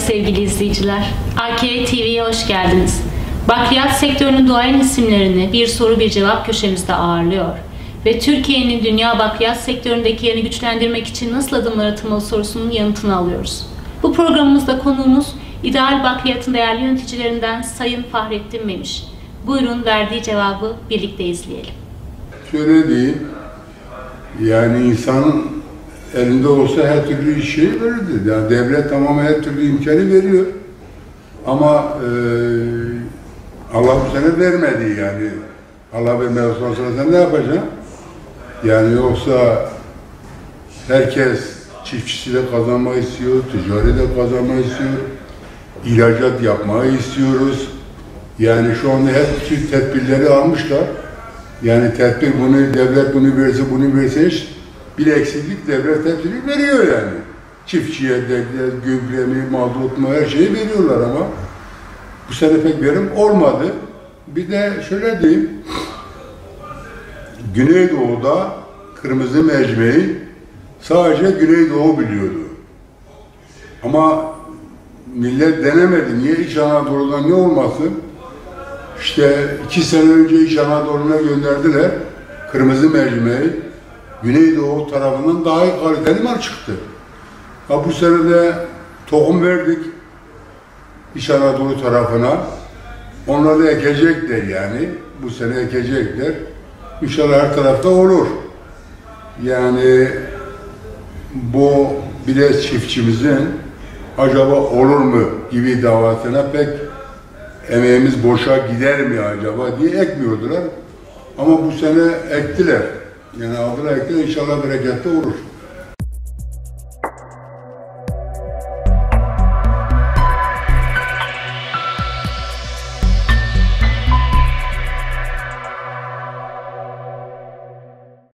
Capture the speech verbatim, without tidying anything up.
sevgili izleyiciler. A K T V'ye hoş geldiniz. Bakliyat sektörünün duayen isimlerini bir soru bir cevap köşemizde ağırlıyor. Ve Türkiye'nin dünya bakliyat sektöründeki yerini güçlendirmek için nasıl adımlar atılmalı sorusunun yanıtını alıyoruz. Bu programımızda konuğumuz İdeal Bakliyat'ın değerli yöneticilerinden Sayın Fahrettin Memiş. Buyurun verdiği cevabı birlikte izleyelim. Şöyle diyeyim, yani insanın elinde olsa her türlü şey verirdi. Yani devlet tamamen her türlü imkanı veriyor. Ama e, Allah bu sene vermedi yani. Allah vermeden sonra sen ne yapacaksın? Yani yoksa herkes çiftçisi de kazanmayı istiyor, ticari de kazanmayı istiyor, ihracat yapmayı istiyoruz. Yani şu anda hep bütün tedbirleri almışlar. Yani tedbir bunu, devlet bunu verse, bunu verse hiç bir eksiklik devlet hepsini veriyor yani. Çiftçiye de, gübremi, mazotmu her şeyi veriyorlar ama bu sene pek verim olmadı. Bir de şöyle diyeyim, Güneydoğu'da kırmızı mercimeği sadece Güneydoğu biliyordu. Ama millet denemedi. Niye İç Anadolu'dan ne olmasın? İşte iki sene önce İç Anadolu'na gönderdiler. Kırmızı mercimeği Güneydoğu tarafından daha iyi kaliteli mal çıktı. Ha, bu sene de tohum verdik İç Anadolu tarafına. Onlar da ekecekler yani. Bu sene ekecekler. İnşallah her tarafta olur. Yani bu bile çiftçimizin acaba olur mu gibi davasına pek emeğimiz boşa gider mi acaba diye ekmiyordular. Ama bu sene ektiler. Yani aldılar ektiler, inşallah bereketli olur.